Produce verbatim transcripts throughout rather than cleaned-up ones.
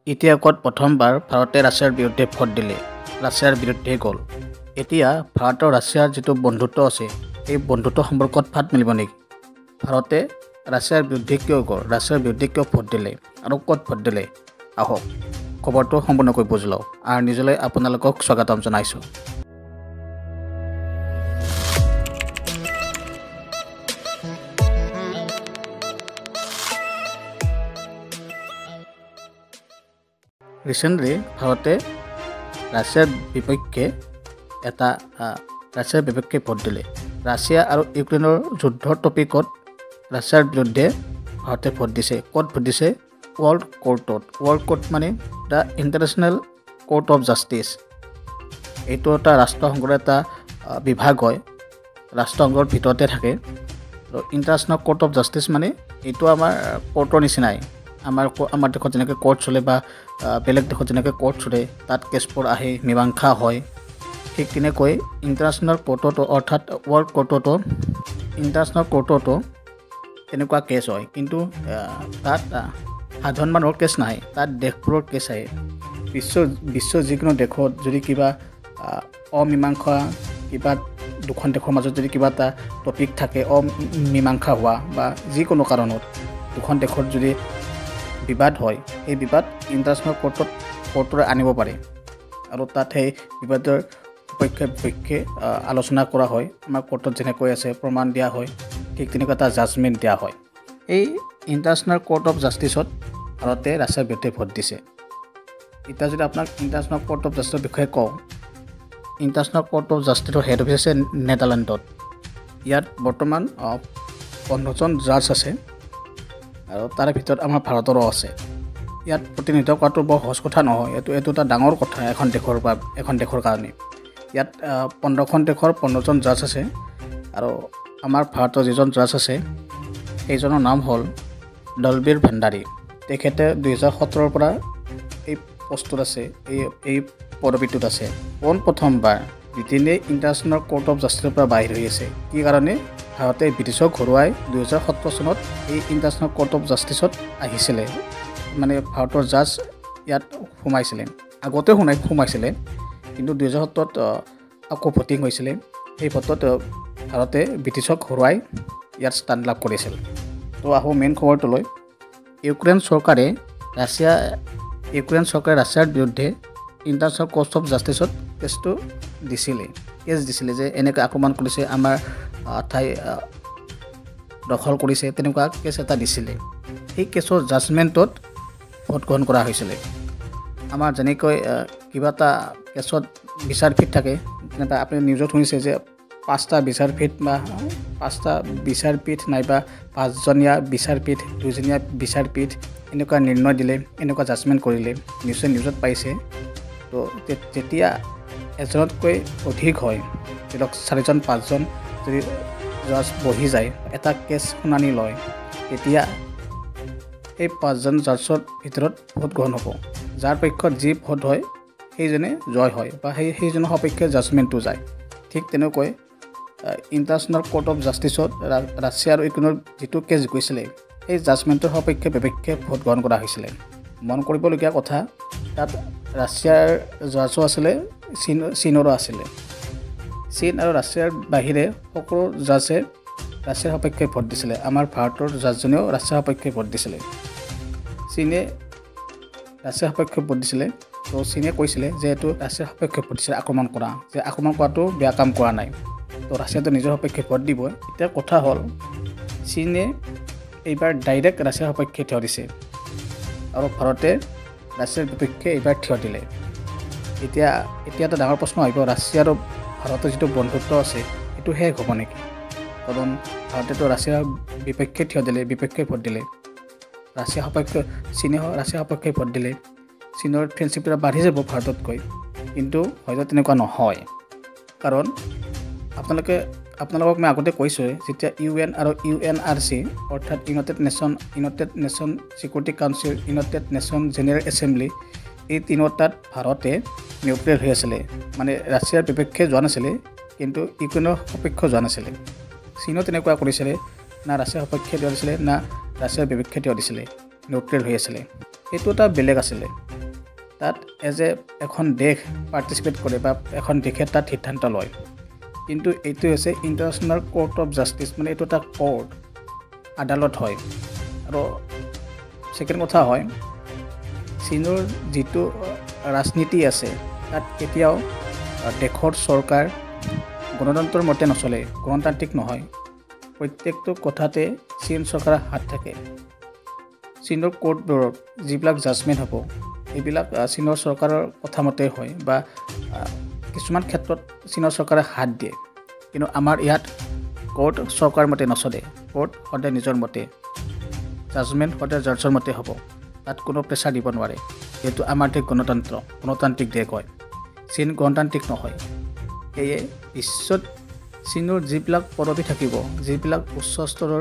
ইতিহাসত প্ৰথমবাৰ ভাৰতে ৰাছিয়াৰ বিৰুদ্ধে ভোট দিলে ৰাছিয়াৰ বিৰুদ্ধে গ'ল। এতিয়া ভাৰত আৰু ৰাছিয়াৰ যিটো বন্ধুত্ব আছে এই বন্ধুত্ব সম্পৰ্কত ফাট মিলিব নেকি? ভাৰতে ৰাছিয়াৰ বিৰুদ্ধে কিয় গ'ল, ৰাছিয়াৰ বিৰুদ্ধে কিয় ভোট দিলে আৰু ক'ত ভোট দিলে? আহক খবৰটো সম্পূৰ্ণকৈ বুজি লওঁ আৰু নিজলৈ আপোনালোকক স্বাগতম জনাইছোঁ। ৰিচেণ্টলি ভাৰতে ৰাছিয়াৰ বিপক্ষে এটা ৰাছিয়াৰ বিপক্ষে ভোট দিলে। ৰাছিয়া আৰু ইউক্ৰেইনৰ যুদ্ধৰ টপিকত ৰাছিয়াৰ বিৰুদ্ধে ভাৰতে ভোট দিছে। ক'ত ভোট দিছে? ৱৰ্ল্ড কোৰ্টত। ৱৰ্ল্ড কোৰ্ট মানে the international court of justice. এইটো এটা ৰাষ্ট্ৰসংঘৰ এটা বিভাগ হয়, ৰাষ্ট্ৰসংঘৰ ভিতৰতে থাকে। আৰু ইণ্টাৰনেশ্যনেল কোৰ্ট অফ জাষ্টিচ মানে এইটো আমাৰ কোৰ্টৰ নিচিনাই। আমাৰ আমাৰ দেশত যেনেকৈ কোৰ্ট চলে বা বেলেগ দেশত যেনেকৈ কোৰ্ট চলে, তাত কেছবোৰ আহে, মীমাংসা হয়, ঠিক তেনেকৈ ইণ্টাৰনেশ্যনেল কোৰ্টতো অৰ্থাৎ ৱৰ্ল্ড কোৰ্টতো ইণ্টাৰনেশ্যনেল কোৰ্টতো তেনেকুৱা কেছ হয়। কিন্তু তাত সাধাৰণ মানুহৰ কেছ নাহে, তাত দেশবোৰৰ কেছ আহে। বিশ্ব বিশ্ব যিকোনো দেশত যদি কিবা অমীমাংসা কিবা দুখন দেশৰ মাজত যদি কিবা এটা টপিক থাকে, অমীমাংসা হোৱা বা যিকোনো কাৰণত দুখন দেশত যদি বিবাদ হয়, এই বিবাদ ইণ্টাৰনেশ্যনেল কোৰ্টত কোৰ্টৰে আনিব পাৰে আৰু তাত সেই বিবাদৰ পক্ষে বিপক্ষে আলোচনা কৰা হয়। আমাৰ কোৰ্টত যেনেকৈ আছে প্ৰমাণ দিয়া হয়, ঠিক তেনেকুৱা এটা জাজমেণ্ট দিয়া হয়। এই ইণ্টাৰনেশ্যনেল কোৰ্ট অফ জাষ্টিছত ভাৰতে ৰাছিয়াৰ বিৰুদ্ধে ভোট দিছে। এতিয়া যদি আপোনাক ইণ্টাৰনেশ্যনেল কোৰ্ট অফ জাষ্টিছৰ বিষয়ে কওঁ, ইণ্টাৰনেশ্যনেল কোৰ্ট অফ জাষ্টিছৰ হেড অফিচ আছে নেদাৰলেণ্ডত। ইয়াত বৰ্তমান পোন্ধৰজন জাজ আছে আৰু তাৰে ভিতৰত আমাৰ ভাৰতৰো আছে। ইয়াত প্ৰতিনিধিত্ব কৰাটো বৰ সহজ কথা নহয়, এইটো এইটো এটা ডাঙৰ কথা এখন দেশৰ বা এখন দেশৰ কাৰণে। ইয়াত পোন্ধৰখন দেশৰ পোন্ধৰজন জাজ আছে আৰু আমাৰ ভাৰতৰ যিজন জাজ আছে সেইজনৰ নাম হ'ল দলবীৰ ভাণ্ডাৰী। তেখেতে দুহেজাৰ সোতৰৰ পৰা এই পষ্টত আছে, এই এই পদবীটোত আছে। পোন প্ৰথমবাৰ ব্ৰিটেইনে ইণ্টাৰনেশ্যনেল কোৰ্ট অফ জাষ্টিছৰ পৰা বাহিৰ হৈ আছে। কি কাৰণে? ভাৰতে ব্ৰিটিছক ঘৰুৱাই দুহেজাৰ সোতৰ চনত এই ইণ্টাৰনেশ্যনেল কোৰ্ট অফ জাষ্টিছত আহিছিলে, মানে ভাৰতৰ জাজ ইয়াত সোমাইছিলে। আগতে শুনাই সোমাইছিলে কিন্তু দুহেজাৰ সোতৰত আকৌ ভোটিং হৈছিলে। সেই ভোটত ভাৰতে ব্ৰিটিছক ঘৰুৱাই ইয়াত স্থান লাভ কৰিছিল। তো আহোঁ মেইন খবৰটোলৈ। ইউক্ৰেইন চৰকাৰে ৰাছিয়া ইউক্ৰেইন চৰকাৰে ৰাছিয়াৰ বিৰুদ্ধে ইণ্টাৰনেশ্যনেল কোৰ্ট অফ জাষ্টিছত কেছটো দিছিলে কেছ দিছিলে যে এনেকৈ আক্ৰমণ কৰিছে, আমাৰ ঠাই দখল কৰিছে, তেনেকুৱা কেছ এটা দিছিলে। সেই কেছৰ জাজমেণ্টত ভোট গ্ৰহণ কৰা হৈছিলে। আমাৰ যেনেকৈ কিবা এটা কেছত বিচাৰপীঠ থাকে, যেনেকৈ আপুনি নিউজত শুনিছে যে পাঁচটা বিচাৰপীঠ বা পাঁচটা বিচাৰপীঠ নাইবা পাঁচজনীয়া বিচাৰপীঠ, দুজনীয়া বিচাৰপীঠ এনেকুৱা নিৰ্ণয় দিলে, এনেকুৱা জাজমেণ্ট কৰিলে, নিউজে নিউজত পাইছে। তো তেতিয়া এজনতকৈ অধিক হয়, ধৰক চাৰিজন পাঁচজন যদি জাজ বহি যায়, এটা কেছ শুনানি লয়, তেতিয়া এই পাঁচজন জাজৰ ভিতৰত ভোট গ্ৰহণ হ'ব। যাৰ পক্ষত যি ভোট হয় সেইজনে জয় হয় বা সেই সেইজনৰ সপক্ষে জাজমেণ্টটো যায়। ঠিক তেনেকৈ ইণ্টাৰনেশ্যনেল কোৰ্ট অফ জাষ্টিছত ৰাছিয়া আৰু ইউক্ৰেইনৰ যিটো কেছ গৈছিলে, সেই জাজমেণ্টৰ সপক্ষে বিপক্ষে ভোট গ্ৰহণ কৰা হৈছিলে। মন কৰিবলগীয়া কথা, তাত ৰাছিয়াৰ জাজো আছিলে, চীন চীনৰো আছিলে। চীন আৰু ৰাছিয়াৰ বাহিৰে সকলো জাজে ৰাছিয়াৰ সপক্ষে ভোট দিছিলে। আমাৰ ভাৰতৰ জাজজনেও ৰাছিয়াৰ সপক্ষে ভোট দিছিলে। চীনে ৰাছিয়াৰ সপক্ষে ভোট দিছিলে। তো চীনে কৈছিলে যে এইটো ৰাছিয়াৰ সপক্ষে ভোট দিছিলে, আক্ৰমণ কৰা, যে আক্ৰমণ কৰাটো বেয়া কাম কৰা নাই। তো ৰাছিয়াটো নিজৰ সপক্ষে ভোট দিবই। এতিয়া কথা হ'ল, চীনে এইবাৰ ডাইৰেক্ট ৰাছিয়াৰ সপক্ষে থিয় দিছে আৰু ভাৰতে ৰাছিয়াৰ বিপক্ষে এইবাৰ থিয় দিলে। এতিয়া এতিয়া এটা ডাঙৰ প্ৰশ্ন আহিব, ৰাছিয়া আৰু ভাৰতৰ যিটো বন্ধুত্ব আছে সেইটো শেষ হ'ব নেকি? কাৰণ ভাৰতেতো ৰাছিয়াৰ বিপক্ষে থিয় দিলে, বিপক্ষে ভোট দিলে। ৰাছিয়া সপক্ষে চীনে ৰাছিয়াৰ সপক্ষে ভোট দিলে, চীনৰ ফ্ৰেণ্ডশ্বিপটো বাঢ়ি যাব ভাৰততকৈ। কিন্তু হয়তো তেনেকুৱা নহয়, কাৰণ আপোনালোকে আপোনালোকক মই আগতে কৈছোঁৱে, যেতিয়া ইউ এন আৰু ইউ এন আৰ চি অৰ্থাৎ united nation united nation security council, united nation general assembly, এই তিনিওটাত ভাৰতে নিউট্ৰেল হৈ আছিলে, মানে ৰাছিয়াৰ বিপক্ষে যোৱা নাছিলে কিন্তু ইউক্ৰেইনৰ সপক্ষে যোৱা নাছিলে। চীনো তেনেকুৱা কৰিছিলে, না ৰাছিয়াৰ সপক্ষে থিয় দিছিলে না ৰাছিয়াৰ বিপক্ষে থিয় দিছিলে, নিউট্ৰেল হৈ আছিলে। সেইটো এটা বেলেগ আছিলে। তাত এজ এ এখন দেশ পাৰ্টিচিপেট কৰে বা এখন দেশে তাত সিদ্ধান্ত লয় কিন্তু এইটো হৈছে ইণ্টাৰনেশ্যনেল কোৰ্ট অফ জাষ্টিচ মানে এইটো এটা কোৰ্ট আদালত হয় আৰু ছেকেণ্ড কথা হয় চীনৰ যিটো ৰাজনীতি আছে তাত কেতিয়াও দেশৰ চৰকাৰ গণতন্ত্ৰৰ মতে নচলে গণতান্ত্ৰিক নহয় প্ৰত্যেকটো কথাতে চীন চৰকাৰৰ হাত থাকে চীনৰ কোৰ্টবোৰত যিবিলাক জাজমেণ্ট হ'ব এইবিলাক চীনৰ চৰকাৰৰ কথা মতে হয় বা কিছুমান ক্ষেত্ৰত চীনৰ চৰকাৰে হাত দিয়ে কিন্তু আমাৰ ইয়াত কোৰ্ট চৰকাৰ মতে নচলে কোৰ্ট সদায় নিজৰ মতে জাজমেণ্ট সদায় জাজৰ মতে হ'ব তাত কোনো প্ৰেছাৰ দিব নোৱাৰে যিহেতু আমাৰ দেশ গণতন্ত্ৰ গণতান্ত্ৰিক দেশ হয় চীন গণতান্ত্ৰিক নহয় সেয়ে বিশ্বত চীনৰ যিবিলাক পদবী থাকিব যিবিলাক উচ্চ স্তৰৰ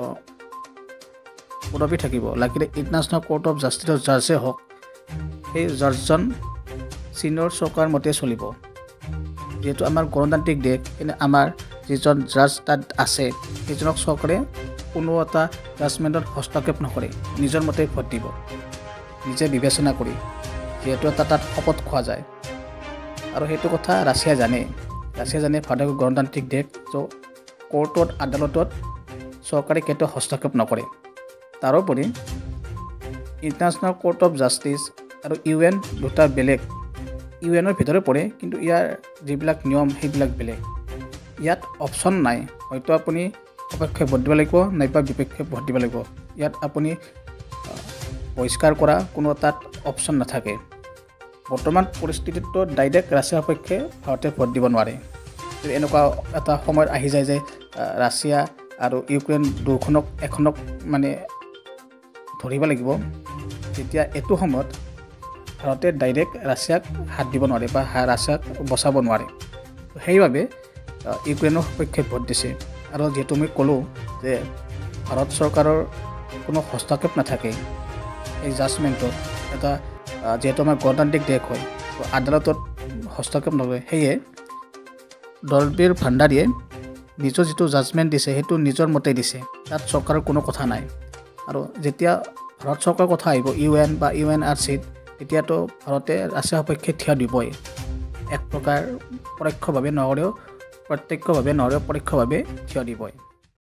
পদবী থাকিব লাগিলে ইণ্টাৰনেশ্যনেল কোৰ্ট অফ জাষ্টিছৰ জাজে হওক সেই জাজজন চীনৰ চৰকাৰ মতে চলিব যেহেতু আমাৰ গণতান্ত্ৰিক দেশ কিন্তু আমাৰ যিজন জাজ তাত আছে সেইজনক চৰকাৰে কোনো এটা জাজমেণ্টত হস্তক্ষেপ নকৰে নিজৰ মতে ভোট দিব নিজে বিবেচনা কৰি যিহেতু এটা তাত শপত খোৱা যায় আৰু সেইটো কথা ৰাছিয়া জানে ৰাছিয়া জানে ভাৰতৰ গণতান্ত্ৰিক দেশ ত' কোৰ্টত আদালতত চৰকাৰে কেতিয়াও হস্তক্ষেপ নকৰে তাৰোপৰি ইণ্টাৰনেশ্যনেল কোৰ্ট অফ জাষ্টিচ আৰু ইউ এন দুটা বেলেগ ইউ এনৰ ভিতৰে পৰে কিন্তু ইয়াৰ যিবিলাক নিয়ম সেইবিলাক বেলেগ ইয়াত অপশ্যন নাই হয়তো আপুনি সপক্ষে ভোট দিব লাগিব নাইবা বিপক্ষে ভোট দিব লাগিব ইয়াত আপুনি বহিষ্কাৰ কৰা কোনো তাত অপশ্যন নাথাকে বৰ্তমান পৰিস্থিতিটো ডাইৰেক্ট ৰাছিয়াৰ পক্ষে ভাৰতে ভোট দিব নোৱাৰে এনেকুৱা এটা সময়ত আহি যায় যে ৰাছিয়া আৰু ইউক্ৰেইন দুখনক এখনক মানে ধৰিব লাগিব তেতিয়া এইটো সময়ত ভাৰতে ডাইৰেক্ট ৰাছিয়াক হাত দিব নোৱাৰে বা ৰাছিয়াক বচাব নোৱাৰে সেইবাবে ইউক্ৰেইনৰ পক্ষে ভোট দিছে আৰু যিহেতু মই ক'লোঁ যে ভাৰত চৰকাৰৰ কোনো হস্তক্ষেপ নাথাকে এই জাজমেণ্টত এটা যেহেতু আমাৰ গণতান্ত্ৰিক দেশ হয় আদালতত হস্তক্ষেপ নকৰে সেয়ে দলবীৰ ভাণ্ডাৰীয়ে নিজৰ যিটো জাজমেণ্ট দিছে সেইটো নিজৰ মতে দিছে তাত চৰকাৰৰ কোনো কথা নাই আৰু যেতিয়া ভাৰত চৰকাৰৰ কথা আহিব ইউ এন বা ইউ এন আৰ চিত তেতিয়াতো ভাৰতে ৰাছিয়াৰ সপক্ষে থিয় দিবই এক প্ৰকাৰ পৰোক্ষভাৱে নহ'লেও প্ৰত্যক্ষভাৱে নহ'লেও পৰোক্ষভাৱে থিয় দিবই